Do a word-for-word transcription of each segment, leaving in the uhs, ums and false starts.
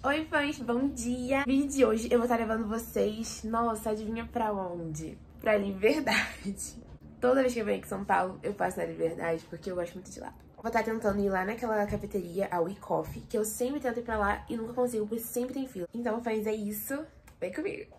Oi fãs, bom dia! No vídeo de hoje eu vou estar levando vocês, nossa, adivinha pra onde? Pra Liberdade. Toda vez que eu venho aqui em São Paulo, eu passo na Liberdade porque eu gosto muito de lá. Vou estar tentando ir lá naquela cafeteria, a We Coffee, que eu sempre tento ir pra lá e nunca consigo, porque sempre tem fila. Então, fãs, é isso. Vem comigo!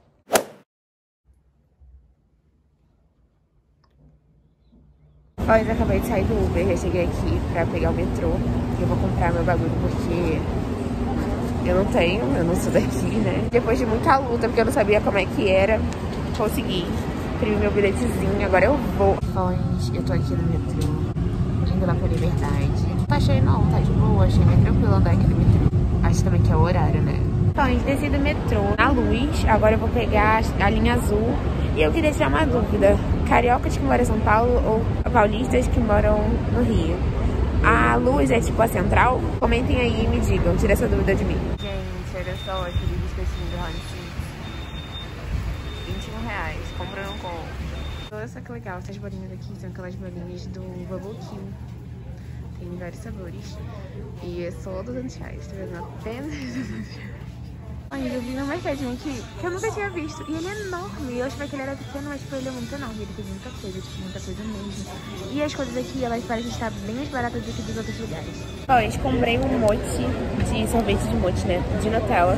Fãs, eu acabei de sair do Uber, já cheguei aqui pra pegar o metrô. Eu vou comprar meu bagulho porque eu não tenho, eu não sou daqui, né? Depois de muita luta, porque eu não sabia como é que era, consegui imprimir meu bilhetezinho, agora eu vou. Fãs, eu tô aqui no metrô, indo lá pra Liberdade. Não achei não, tá de boa, achei bem tranquilo andar aqui no metrô. Acho também que é o horário, né? Fãs, desci do metrô na Luz, agora eu vou pegar a linha azul. E eu queria tirar uma dúvida, cariocas que moram em São Paulo ou paulistas que moram no Rio? A Luz é tipo a central? Comentem aí e me digam, tira essa dúvida de mim. Gente, olha só aquele biscoitinho do Honey. vinte e um reais, compra ou não compra? Olha só que legal, essas bolinhas aqui são aquelas bolinhas do Bubble Tea. Tem vários sabores. E é só duzentos reais, tá vendo? Apenas duzentos reais. Ai, eu vi no mercadinho aqui, que eu nunca tinha visto. E ele é enorme. Eu achei que ele era pequeno, mas tipo, ele é muito enorme. Ele tem muita coisa, tipo, muita coisa mesmo. E as coisas aqui, elas parecem estar bem mais baratas do que dos outros lugares. Ó, eu comprei um mote de sorvete de mote, né? De Nutella.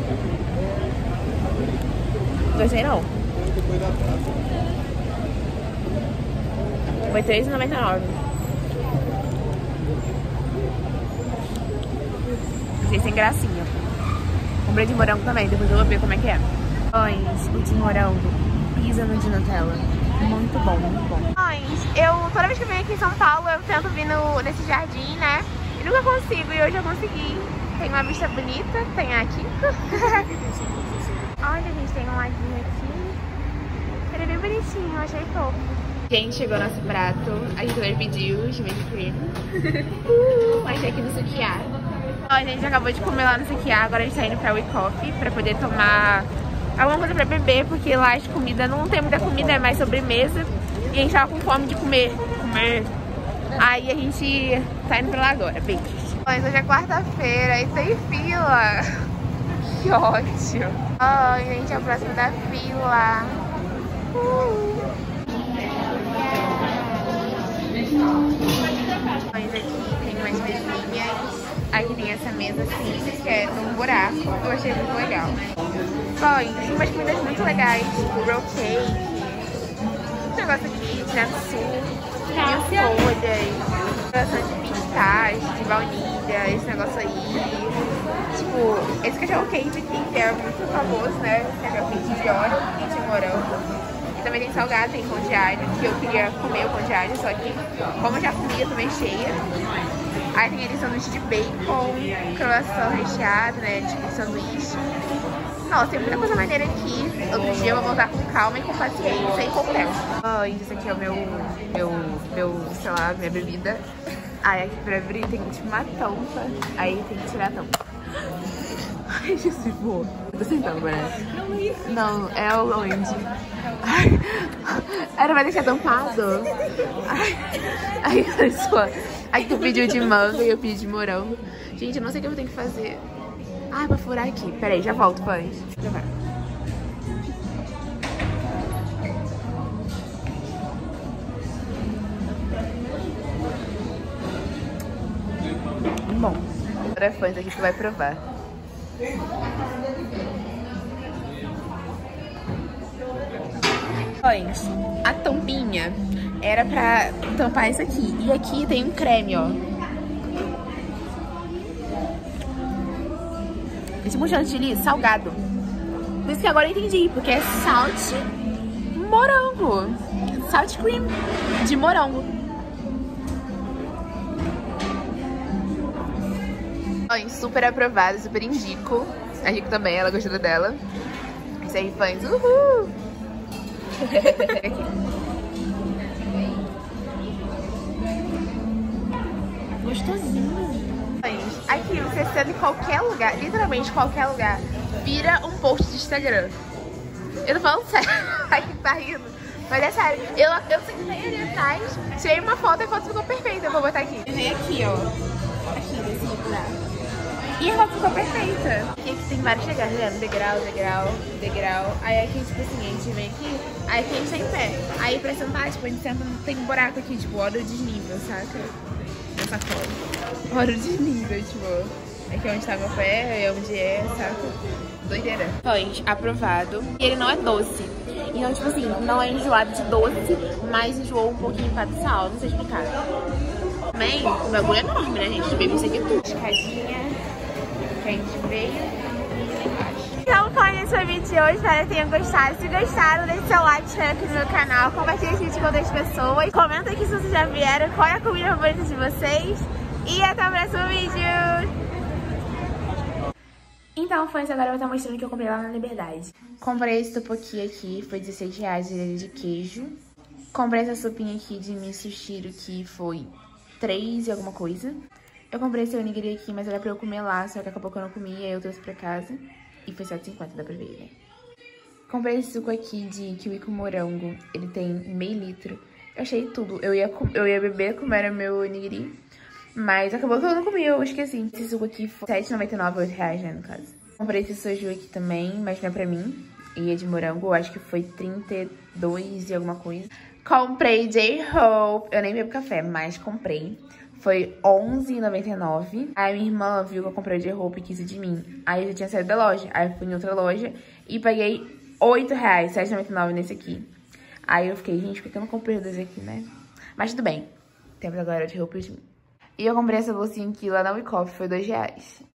Gostei não. Foi três reais e noventa e nove centavos. Achei sem gracinha. Comprei de morango também, depois eu vou ver como é que é. Fãs, o de morango pisa no de Nutella. Muito bom, muito bom. Fãs, eu, toda vez que eu venho aqui em São Paulo, eu tento vir no, nesse jardim, né? E nunca consigo, e hoje eu consegui. Tem uma vista bonita, tem aqui. Olha, gente, tem um laguinho aqui. Ele é bem bonitinho, eu achei fofo. Gente, chegou nosso prato. A gente também pediu smoothie cream. uh, Achei aqui no Sukiá. A gente acabou de comer lá no Sukiá, agora a gente tá indo pra We Coffee pra poder tomar alguma coisa pra beber, porque lá as comidas não tem muita comida, é mais sobremesa. E a gente tava com fome de comer, comer. Aí a gente tá indo pra lá agora, beijos. Mas hoje é quarta-feira e tem fila. Que ótimo. Ai, gente, é o próximo da fila. Uh. Mas aqui tem umas mesinhas. Aqui tem essa mesa assim, que é num buraco. Eu achei muito legal. Bom, tem umas comidas muito legais, tipo roll cake. Esse negócio aqui, tiramisu, mil folhas, coração de pistache, de baunilha, esse negócio aí. Tipo, esse cachorro quente aqui, que é muito famoso, né? Cachorro quente de óleo, quente de morango. E também tem salgado, tem pão de alho, que eu queria comer o pão de alho, só que como eu já comia, também cheia. Aí tem ali sanduíche de bacon, croissant recheado, né, tipo sanduíche. Nossa, tem muita coisa maneira aqui. Outro dia eu vou voltar com calma e com paciência e com tempo. Oh, esse aqui é o meu, meu, meu, sei lá, minha bebida. Aí aqui pra abrir tem tipo uma tampa, aí tem que tirar a tampa. Ai, Jesus, boa. Eu tô sentando, né? Não, é onde? Ai, era pra deixar tampado? Ai, aí, pessoal. Aí tu pediu de manga e eu pedi de morango. Gente, eu não sei o que eu tenho que fazer. Ah, pra furar aqui. Pera aí, já volto, fãs. Já vai. Bom. Agora é fãs aqui que vai provar. Fãs, a tampinha era pra tampar isso aqui. E aqui tem um creme, ó. Esse tipo chantilly salgado. Por isso que agora eu entendi. Porque é salt morango. Salt cream de morango. Fãs, super aprovado, super indico. A Rico também, ela gostou dela. Isso aí, fãs. Uhul! Aqui. Gostosinho. Aqui, você sendo em qualquer lugar, literalmente qualquer lugar, vira um post de Instagram. Eu tô falando sério. Ai, que tá rindo. Mas é sério. Eu, eu sentei ali atrás, tirei uma foto e a foto ficou perfeita. Eu vou botar aqui. Eu venho aqui, ó. Aqui, nesse lugar. E a roupa ficou perfeita. E aqui tem vários degraus, né? Degrau, degrau, degrau. Aí aqui, tipo assim, a gente vem aqui, aí aqui a gente tá em pé. Aí pra sentar, tipo, a gente senta, tem um buraco aqui, tipo, hora o desnível, saca? Na sacola. Hora o desnível, tipo. Aqui é onde tá meu pé, é onde é, saca? Doideira. Pães, aprovado. E ele não é doce. Então, tipo assim, não é enjoado de doce, mas enjoou um pouquinho por causa do sal. Não sei explicar. Também, o bagulho é enorme, né, gente? Bebeu isso aqui tudo. Escadinha que a gente veio e embaixo. Então foi esse foi o vídeo de hoje. Espero que tenham gostado. Se gostaram, deixe seu like, se inscreva aqui no meu canal. Compartilhe esse vídeo com outras pessoas. Comenta aqui se vocês já vieram, qual é a comida favorita de vocês. E até o próximo vídeo. Então foi isso, agora eu vou estar mostrando o que eu comprei lá na Liberdade. Comprei esse topoqui aqui, foi dezesseis reais, ele é de queijo. Comprei essa sopinha aqui de miso shiro, que foi três e alguma coisa. Eu comprei esse onigiri aqui, mas era pra eu comer lá, só que acabou que eu não comi, aí eu trouxe pra casa. E foi sete e cinquenta, dá pra ver, né? Comprei esse suco aqui de kiwi com morango, ele tem meio litro. Eu achei tudo, eu ia, eu ia beber como era meu onigiri. Mas acabou que eu não comi, eu esqueci. Esse suco aqui foi sete reais e noventa e nove, oito reais, né, no caso. Comprei esse soju aqui também, mas não é pra mim. E é de morango, eu acho que foi trinta e dois e alguma coisa. Comprei J-Hope, eu nem bebo café, mas comprei. Foi onze reais e noventa e nove. Aí minha irmã viu que eu comprei J-Hope e quis ir de mim. Aí eu já tinha saído da loja, aí eu fui em outra loja e paguei oito reais, sete reais e noventa e nove nesse aqui. Aí eu fiquei, gente, por que eu não comprei dois aqui, né? Mas tudo bem, temos agora J-Hope de mim. E eu comprei essa bolsinha aqui lá na Weekoff, foi dois reais.